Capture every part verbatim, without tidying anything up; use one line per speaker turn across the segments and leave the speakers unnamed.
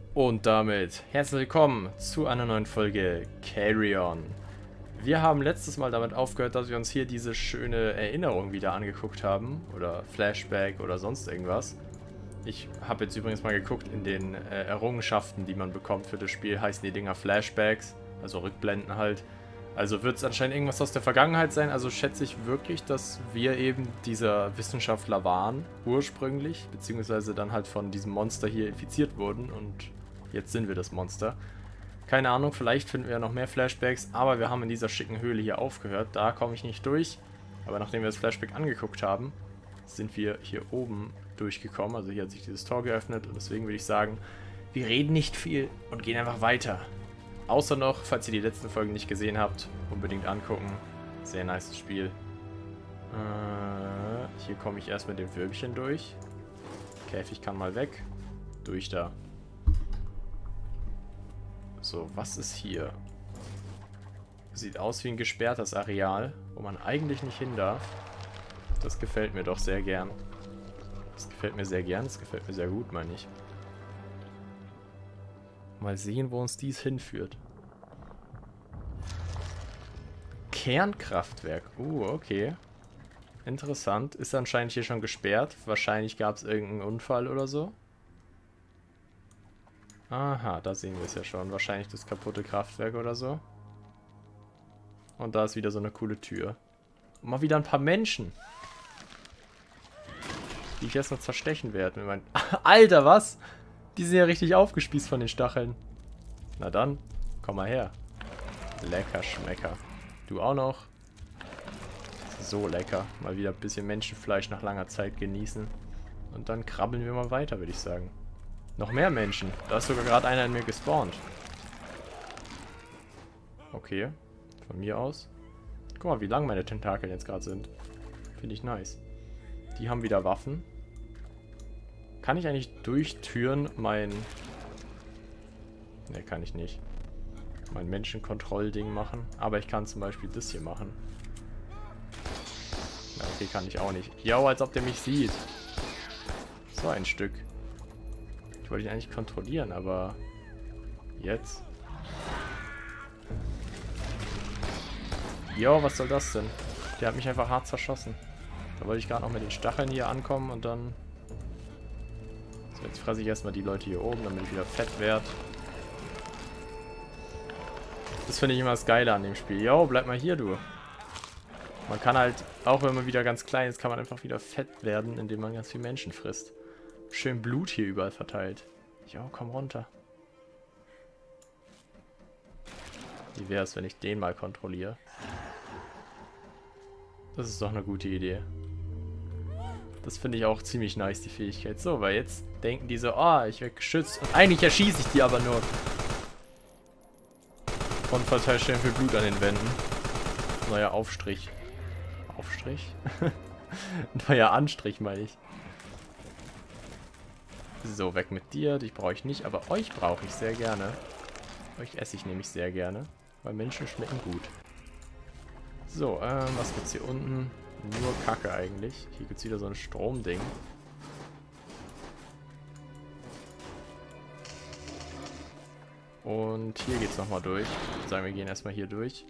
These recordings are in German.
Und damit herzlich willkommen zu einer neuen Folge Carry On. Wir haben letztes Mal damit aufgehört, dass wir uns hier diese schöne Erinnerung wieder angeguckt haben. Oder Flashback oder sonst irgendwas. Ich habe jetzt übrigens mal geguckt, in den äh, Errungenschaften, die man bekommt für das Spiel, heißen die Dinger Flashbacks. Also Rückblenden halt. Also wird es anscheinend irgendwas aus der Vergangenheit sein. Also schätze ich wirklich, dass wir eben dieser Wissenschaftler waren, ursprünglich. Beziehungsweise dann halt von diesem Monster hier infiziert wurden. Und jetzt sind wir das Monster. Keine Ahnung, vielleicht finden wir ja noch mehr Flashbacks. Aber wir haben in dieser schicken Höhle hier aufgehört. Da komme ich nicht durch. Aber nachdem wir das Flashback angeguckt haben, sind wir hier oben durchgekommen. Also hier hat sich dieses Tor geöffnet. Und deswegen würde ich sagen, wir reden nicht viel und gehen einfach weiter. Außer noch, falls ihr die letzten Folgen nicht gesehen habt, unbedingt angucken. Sehr nice Spiel. Äh, hier komme ich erst mit dem Würmchen durch. Käfig kann mal weg. Durch da. So, was ist hier? Sieht aus wie ein gesperrtes Areal, wo man eigentlich nicht hin darf. Das gefällt mir doch sehr gern. Das gefällt mir sehr gern, das gefällt mir sehr gut, meine ich. Mal sehen, wo uns dies hinführt. Kernkraftwerk. Uh, okay. Interessant. Ist anscheinend hier schon gesperrt. Wahrscheinlich gab es irgendeinen Unfall oder so. Aha, da sehen wir es ja schon. Wahrscheinlich das kaputte Kraftwerk oder so. Und da ist wieder so eine coole Tür. Und mal wieder ein paar Menschen. Die ich erst noch zerstechen werde. Mit meinen Alter, was? Die sind ja richtig aufgespießt von den Stacheln. Na dann, komm mal her. Lecker Schmecker. Du auch noch. So lecker. Mal wieder ein bisschen Menschenfleisch nach langer Zeit genießen. Und dann krabbeln wir mal weiter, würde ich sagen. Noch mehr Menschen. Da ist sogar gerade einer in mir gespawnt. Okay. Von mir aus. Guck mal, wie lang meine Tentakel jetzt gerade sind. Finde ich nice. Die haben wieder Waffen. Kann ich eigentlich durch Türen mein... Ne, kann ich nicht. Mein Menschenkontrollding machen. Aber ich kann zum Beispiel das hier machen. Ja, okay, kann ich auch nicht. Ja, als ob der mich sieht. So ein Stück. Ich wollte ihn eigentlich kontrollieren, aber... Jetzt? Jo, was soll das denn? Der hat mich einfach hart zerschossen. Da wollte ich gerade noch mit den Stacheln hier ankommen und dann... So, jetzt fresse ich erstmal die Leute hier oben, damit ich wieder fett werde. Das finde ich immer das Geile an dem Spiel. Jo, bleib mal hier, du. Man kann halt, auch wenn man wieder ganz klein ist, kann man einfach wieder fett werden, indem man ganz viel Menschen frisst. Schön Blut hier überall verteilt. Jo, komm runter. Wie wäre es, wenn ich den mal kontrolliere? Das ist doch eine gute Idee. Das finde ich auch ziemlich nice, die Fähigkeit. So, weil jetzt denken die so, ah, oh, ich werde geschützt. Und eigentlich erschieße ich die aber nur. Und verteile schön viel Blut an den Wänden. Neuer Aufstrich. Aufstrich? Neuer Anstrich, meine ich. So, weg mit dir. Dich brauche ich nicht, aber euch brauche ich sehr gerne. Euch esse ich nämlich sehr gerne. Weil Menschen schmecken gut. So, ähm, was gibt's hier unten? Nur Kacke eigentlich. Hier gibt es wieder so ein Stromding. Und hier geht's nochmal durch. Ich würde sagen, wir gehen erstmal hier durch.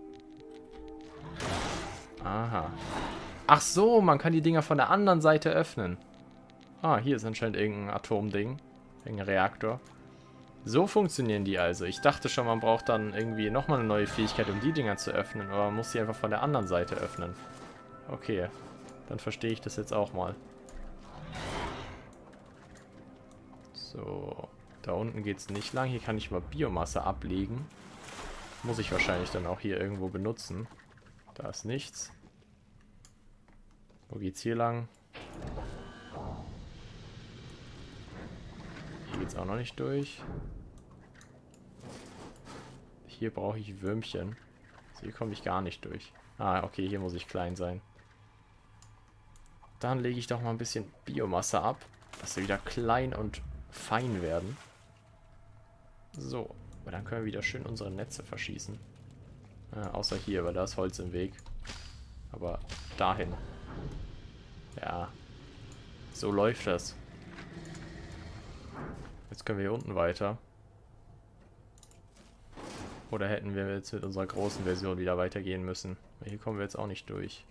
Aha. Ach so, man kann die Dinger von der anderen Seite öffnen. Ah, hier ist anscheinend irgendein Atomding. Irgendein Reaktor. So funktionieren die also. Ich dachte schon, man braucht dann irgendwie nochmal eine neue Fähigkeit, um die Dinger zu öffnen. Aber man muss sie einfach von der anderen Seite öffnen. Okay, dann verstehe ich das jetzt auch mal. So, da unten geht es nicht lang. Hier kann ich mal Biomasse ablegen. Muss ich wahrscheinlich dann auch hier irgendwo benutzen. Da ist nichts. Wo geht's hier lang? Hier geht's auch noch nicht durch. Hier brauche ich Würmchen. Hier komme ich gar nicht durch. Ah, okay, hier muss ich klein sein. Dann lege ich doch mal ein bisschen Biomasse ab, dass wir wieder klein und fein werden. So, aber dann können wir wieder schön unsere Netze verschießen. Äh, außer hier, weil da ist Holz im Weg. Aber dahin. Ja, so läuft das. Jetzt können wir hier unten weiter. Oder hätten wir jetzt mit unserer großen Version wieder weitergehen müssen? Hier kommen wir jetzt auch nicht durch.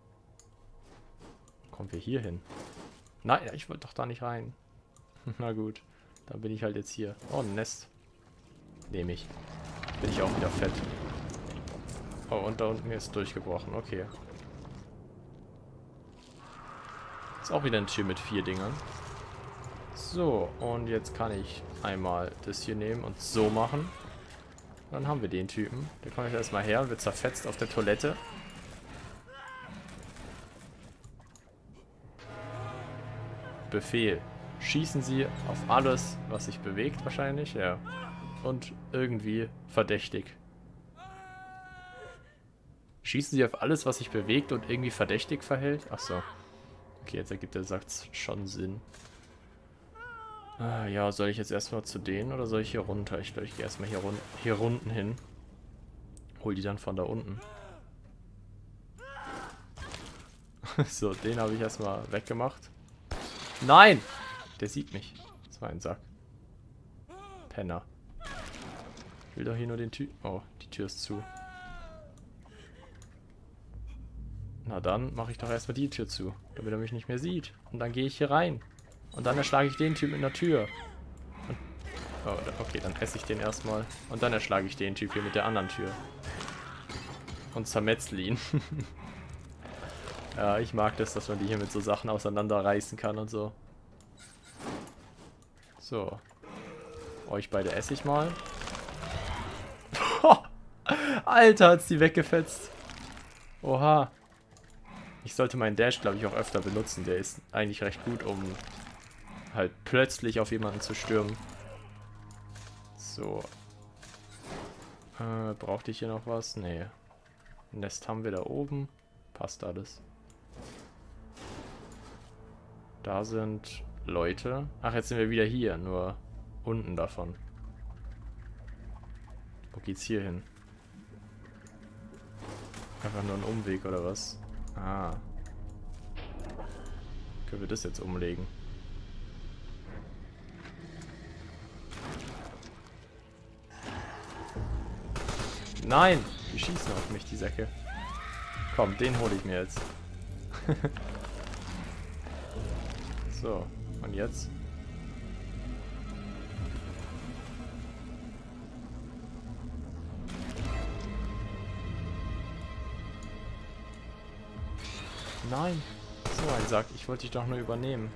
Kommen wir hier hin? Nein, ich wollte doch da nicht rein. Na gut, dann bin ich halt jetzt hier. Oh, ein Nest. Nehme ich. Bin ich auch wieder fett. Oh, und da unten ist durchgebrochen. Okay. Ist auch wieder ein Tür mit vier Dingern. So, und jetzt kann ich einmal das hier nehmen und so machen. Dann haben wir den Typen. Der kommt jetzt erstmal her und wird zerfetzt auf der Toilette. Befehl. Schießen Sie auf alles, was sich bewegt wahrscheinlich, ja. Und irgendwie verdächtig. Schießen Sie auf alles, was sich bewegt und irgendwie verdächtig verhält? Achso. Okay, jetzt ergibt der Satz schon Sinn. Ah, ja, soll ich jetzt erstmal zu denen oder soll ich hier runter? Ich glaube, ich gehe erstmal hier, run hier unten hin. Hol die dann von da unten. So, den habe ich erstmal weggemacht. Nein! Der sieht mich. Das war ein Sack. Penner. Ich will doch hier nur den Tür... Oh, die Tür ist zu. Na dann mache ich doch erstmal die Tür zu, damit er mich nicht mehr sieht. Und dann gehe ich hier rein. Und dann erschlage ich den Typ mit einer Tür. Und, oh, okay, dann esse ich den erstmal. Und dann erschlage ich den Typ hier mit der anderen Tür. Und zermetzel ihn. Ja, ich mag das, dass man die hier mit so Sachen auseinanderreißen kann und so. So. Euch beide esse ich mal. Alter, hat's die weggefetzt. Oha. Ich sollte meinen Dash, glaube ich, auch öfter benutzen. Der ist eigentlich recht gut, um halt plötzlich auf jemanden zu stürmen. So. Äh, brauchte ich hier noch was? Nee. Nest haben wir da oben. Passt alles. Da sind Leute. Ach, jetzt sind wir wieder hier, nur unten davon. Wo geht's hier hin? Einfach nur ein Umweg oder was? Ah. Können wir das jetzt umlegen? Nein! Die schießen auf mich, die Säcke. Komm, den hole ich mir jetzt. So, und jetzt? Nein! So ein Sack, ich wollte dich doch nur übernehmen.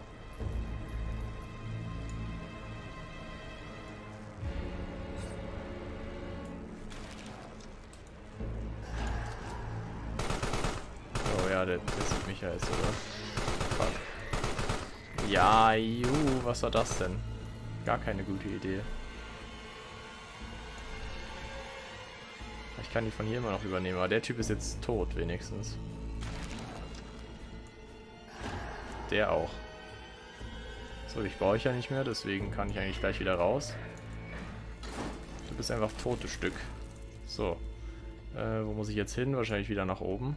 Oh ja, der, der sieht mich ja jetzt, oder? Fuck. Ja, juhu, was war das denn? Gar keine gute Idee. Ich kann die von hier immer noch übernehmen, aber der Typ ist jetzt tot, wenigstens. Der auch. So, ich brauche ich ja nicht mehr, deswegen kann ich eigentlich gleich wieder raus. Du bist einfach totes Stück. So. Äh, wo muss ich jetzt hin? Wahrscheinlich wieder nach oben.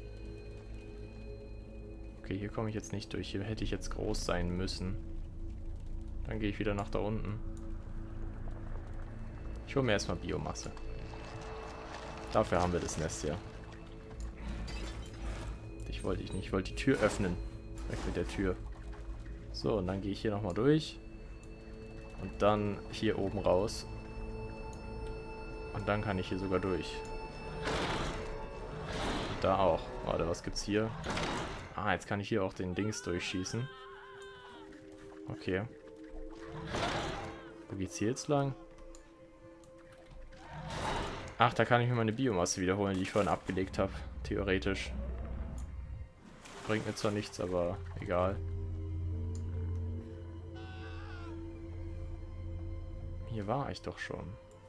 Okay, hier komme ich jetzt nicht durch. Hier hätte ich jetzt groß sein müssen. Dann gehe ich wieder nach da unten. Ich hole mir erstmal Biomasse. Dafür haben wir das Nest hier. Ich wollte ich nicht. Ich wollte die Tür öffnen. Weg mit der Tür. So, und dann gehe ich hier nochmal durch. Und dann hier oben raus. Und dann kann ich hier sogar durch. Und da auch. Warte, was gibt's hier? Ah, jetzt kann ich hier auch den Dings durchschießen. Okay. Wo geht's hier jetzt lang? Ach, da kann ich mir meine Biomasse wiederholen, die ich vorhin abgelegt habe. Theoretisch. Bringt mir zwar nichts, aber egal. Hier war ich doch schon.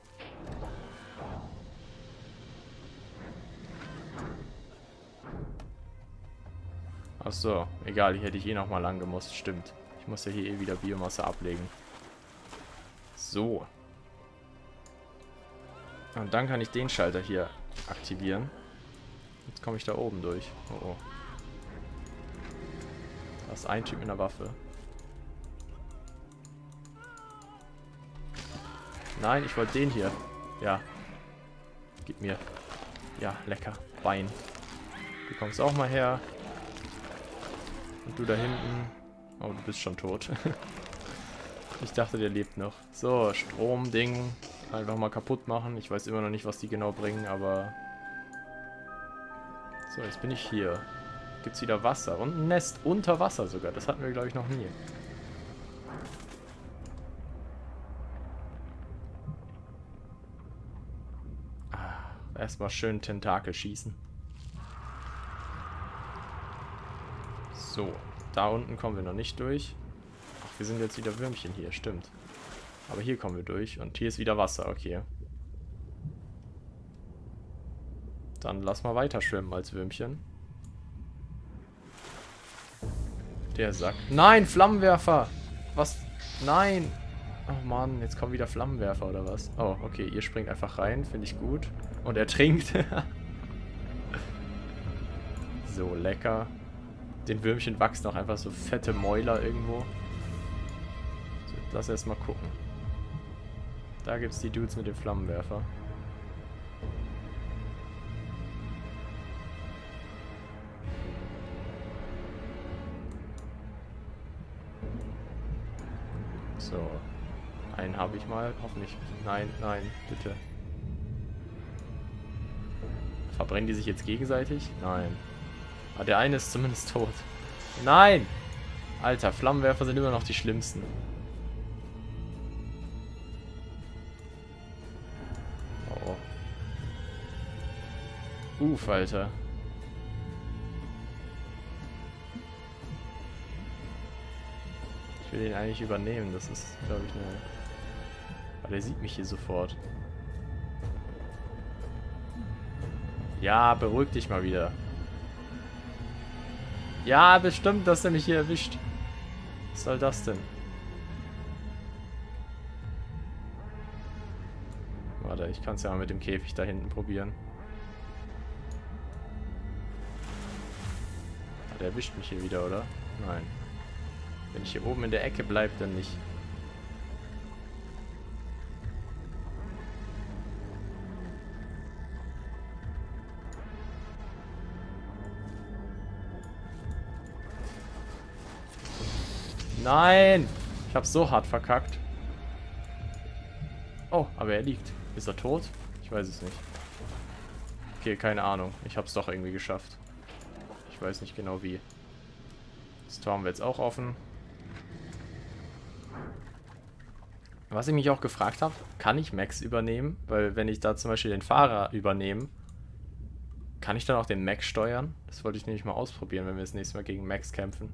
Ach so, egal, hier hätte ich eh noch mal lang gemusst, stimmt. Ich muss ja hier eh wieder Biomasse ablegen. So. Und dann kann ich den Schalter hier aktivieren. Jetzt komme ich da oben durch. Oh oh. Da ist ein Typ mit einer Waffe. Nein, ich wollte den hier. Ja. Gib mir. Ja, lecker. Bein. Du kommst auch mal her. Und du da hinten. Oh, du bist schon tot. Ich dachte, der lebt noch. So, Stromding. Einfach mal kaputt machen. Ich weiß immer noch nicht, was die genau bringen, aber... So, jetzt bin ich hier. Gibt's wieder Wasser. Und ein Nest unter Wasser sogar. Das hatten wir, glaube ich, noch nie. Ah, erstmal schön Tentakel schießen. So, da unten kommen wir noch nicht durch. Ach, wir sind jetzt wieder Würmchen hier, stimmt. Aber hier kommen wir durch und hier ist wieder Wasser, okay. Dann lass mal weiter schwimmen als Würmchen. Der Sack. Nein, Flammenwerfer! Was? Nein! Oh Mann, jetzt kommen wieder Flammenwerfer oder was? Oh, okay, ihr springt einfach rein, finde ich gut. Und er trinkt. So, lecker. Den Würmchen wachsen auch einfach so fette Mäuler irgendwo. So, lass erst mal gucken. Da gibt's die Dudes mit dem Flammenwerfer. So. Einen habe ich mal. Hoffentlich. Nein, nein, bitte. Verbrennen die sich jetzt gegenseitig? Nein. Ah, der eine ist zumindest tot. Nein! Alter, Flammenwerfer sind immer noch die schlimmsten. Oh. Uff, Alter. Ich will den eigentlich übernehmen. Das ist, glaube ich, eine... Aber der sieht mich hier sofort. Ja, beruhig dich mal wieder. Ja, bestimmt, dass er mich hier erwischt. Was soll das denn? Warte, ich kann es ja mal mit dem Käfig da hinten probieren. Ah, der erwischt mich hier wieder, oder? Nein. Wenn ich hier oben in der Ecke bleibe, dann nicht. Nein! Ich hab's so hart verkackt. Oh, aber er liegt. Ist er tot? Ich weiß es nicht. Okay, keine Ahnung. Ich hab's doch irgendwie geschafft. Ich weiß nicht genau wie. Das Tor haben wir jetzt auch offen. Was ich mich auch gefragt habe, kann ich Max übernehmen? Weil wenn ich da zum Beispiel den Fahrer übernehme, kann ich dann auch den Max steuern? Das wollte ich nämlich mal ausprobieren, wenn wir das nächste Mal gegen Max kämpfen.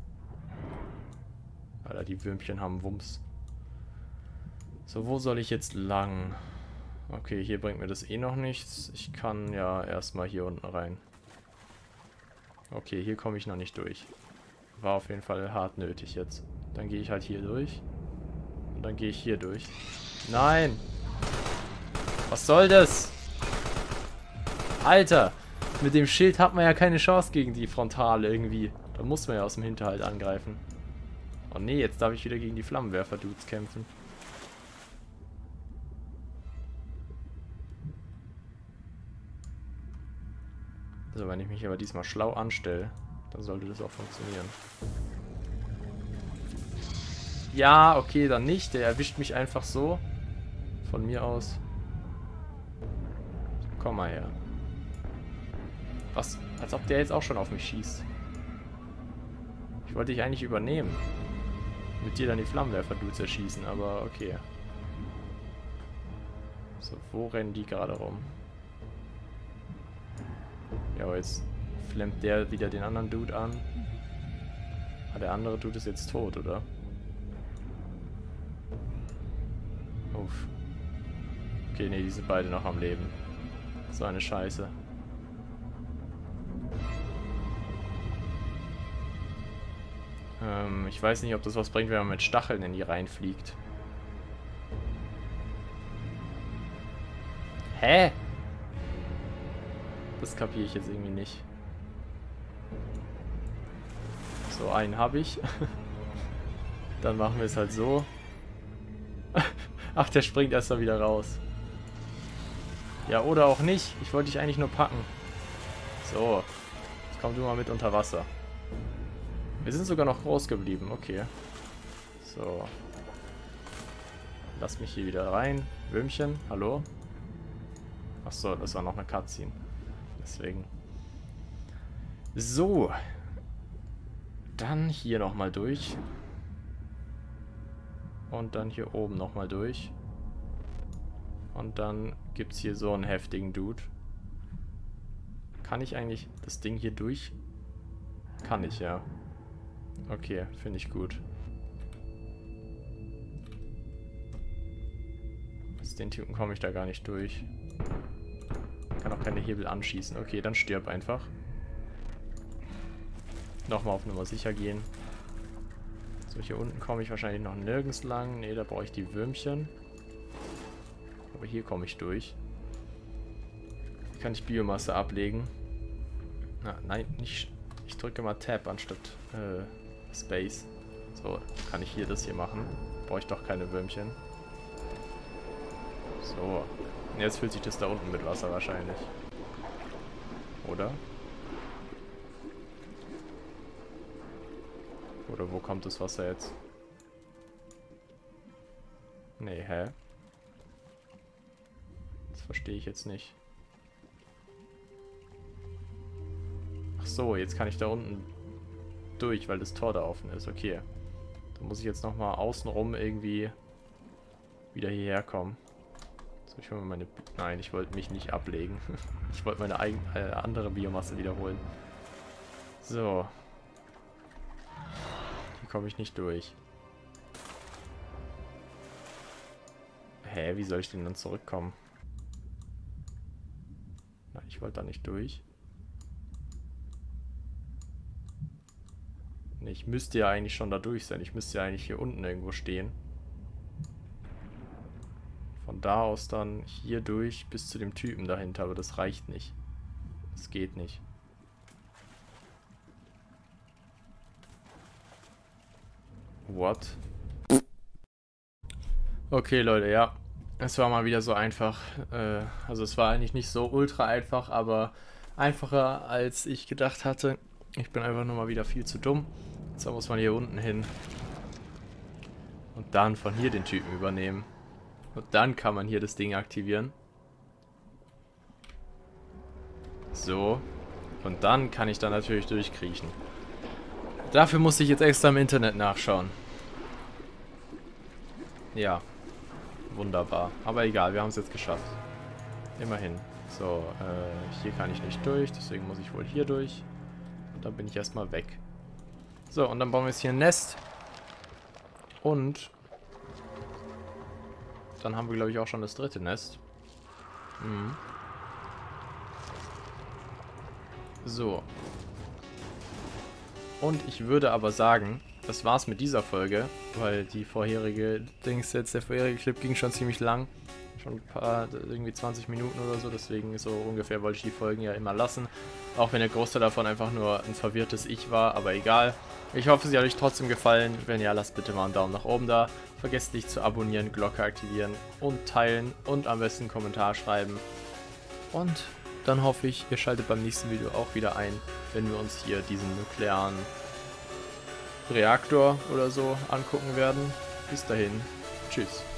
Alter, die Würmchen haben Wumms. So, wo soll ich jetzt lang? Okay, hier bringt mir das eh noch nichts. Ich kann ja erstmal hier unten rein. Okay, hier komme ich noch nicht durch. War auf jeden Fall hart nötig jetzt. Dann gehe ich halt hier durch. Und dann gehe ich hier durch. Nein! Was soll das? Alter! Mit dem Schild hat man ja keine Chance gegen die Frontale irgendwie. Da muss man ja aus dem Hinterhalt angreifen. Oh nee, jetzt darf ich wieder gegen die Flammenwerfer-Dudes kämpfen. So, wenn ich mich aber diesmal schlau anstelle, dann sollte das auch funktionieren. Ja, okay, dann nicht. Der erwischt mich einfach so. Von mir aus. Komm mal her. Was? Als ob der jetzt auch schon auf mich schießt. Ich wollte dich eigentlich übernehmen. Mit dir dann die Flammenwerfer-Dudes erschießen, aber okay. So, wo rennen die gerade rum? Ja, aber jetzt flammt der wieder den anderen Dude an. Ah, der andere Dude ist jetzt tot, oder? Uff. Okay, nee, die sind beide noch am Leben. So eine Scheiße. Ähm, ich weiß nicht, ob das was bringt, wenn man mit Stacheln in die reinfliegt. Hä? Das kapiere ich jetzt irgendwie nicht. So, einen habe ich. Dann machen wir es halt so. Ach, der springt erst mal wieder raus. Ja, oder auch nicht. Ich wollte dich eigentlich nur packen. So. Jetzt komm du mal mit unter Wasser. Wir sind sogar noch groß geblieben. Okay. So. Lass mich hier wieder rein. Würmchen, hallo? Achso, das war noch eine Cutscene. Deswegen. So. Dann hier nochmal durch. Und dann hier oben nochmal durch. Und dann gibt es hier so einen heftigen Dude. Kann ich eigentlich das Ding hier durch? Kann ich, ja. Okay, finde ich gut. Mit den Typen komme ich da gar nicht durch. Kann auch keine Hebel anschießen. Okay, dann stirb einfach. Nochmal auf Nummer sicher gehen. So, hier unten komme ich wahrscheinlich noch nirgends lang. Ne, da brauche ich die Würmchen. Aber hier komme ich durch. Hier kann ich Biomasse ablegen. Na, nein, nicht. Ich drücke mal Tab anstatt äh, Space. So, kann ich hier das hier machen. Brauche ich doch keine Würmchen. So. Jetzt füllt sich das da unten mit Wasser wahrscheinlich. Oder? Oder wo kommt das Wasser jetzt? Nee, hä? Das verstehe ich jetzt nicht. Ach so, jetzt kann ich da unten durch, weil das Tor da offen ist. Okay. Dann muss ich jetzt nochmal außenrum irgendwie wieder hierher kommen. So, ich hole mir meine... Nein, ich wollte mich nicht ablegen. Ich wollte meine eigene, äh, andere Biomasse wiederholen. So. Hier komme ich nicht durch. Hä, wie soll ich denn dann zurückkommen? Nein, ich wollte da nicht durch. Nee, ich müsste ja eigentlich schon da durch sein. Ich müsste ja eigentlich hier unten irgendwo stehen. Von da aus dann hier durch bis zu dem Typen dahinter, aber das reicht nicht. Das geht nicht. What? Okay, Leute, ja. Es war mal wieder so einfach. Äh, also es war eigentlich nicht so ultra einfach, aber einfacher als ich gedacht hatte. Ich bin einfach nur mal wieder viel zu dumm. Jetzt muss man hier unten hin. Und dann von hier den Typen übernehmen. Und dann kann man hier das Ding aktivieren. So. Und dann kann ich da natürlich durchkriechen. Dafür muss ich jetzt extra im Internet nachschauen. Ja. Wunderbar. Aber egal, wir haben es jetzt geschafft. Immerhin. So, äh, hier kann ich nicht durch, deswegen muss ich wohl hier durch. Und dann bin ich erstmal weg. So, und dann bauen wir jetzt hier ein Nest. Und dann haben wir, glaube ich, auch schon das dritte Nest. Mhm. So. Und ich würde aber sagen, das war's mit dieser Folge, weil die vorherige Dings jetzt, der vorherige Clip ging schon ziemlich lang. Schon ein paar, irgendwie zwanzig Minuten oder so, deswegen so ungefähr wollte ich die Folgen ja immer lassen. Auch wenn der Großteil davon einfach nur ein verwirrtes Ich war, aber egal. Ich hoffe, sie hat euch trotzdem gefallen. Wenn ja, lasst bitte mal einen Daumen nach oben da. Vergesst nicht zu abonnieren, Glocke aktivieren und teilen und am besten einen Kommentar schreiben. Und dann hoffe ich, ihr schaltet beim nächsten Video auch wieder ein, wenn wir uns hier diesen nuklearen Reaktor oder so angucken werden. Bis dahin, tschüss.